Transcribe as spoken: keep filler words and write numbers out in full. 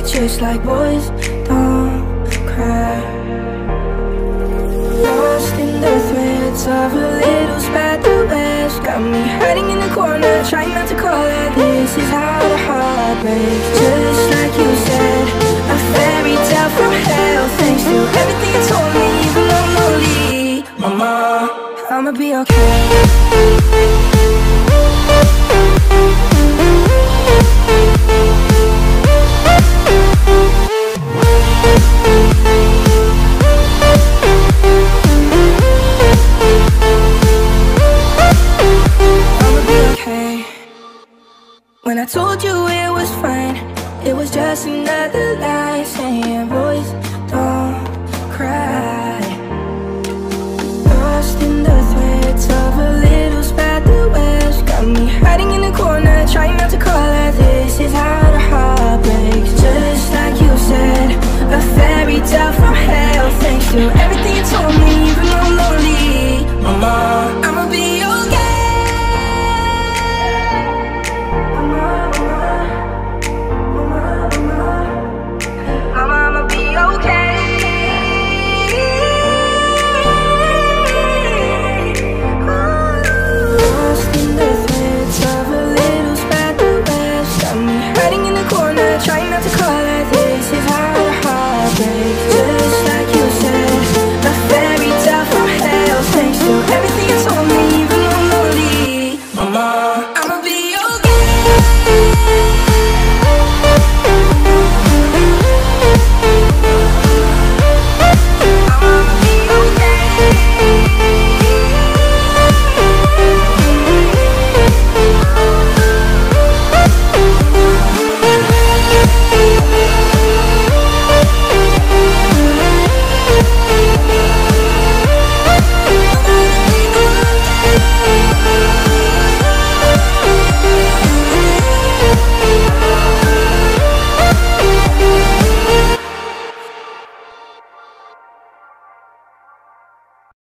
just like boys don't cry. Lost in the threads of a little spat the west. Got me hiding in the corner, trying not to call it. This is how the heart breaks. Just like you said, a fairy tale from hell. Thanks to everything you told me, even though I'm lonely. Mama, I'ma be okay. When I told you it was fine, it was just another lie saying boys don't cry. Lost in the threads of a little spat the west. Got me hiding in the corner, trying not to call her. This is how the heart breaks. Just like you said, a fairy tale from hell. Thanks to everything you told me, even though I'm lonely. Mama, I'ma be okay. Trying not to call her, this is how the heart breaks. Just like you said, a fairy tale from hell. Thanks to everything you told me, even though I'm lonely. Mama, I'ma be okay.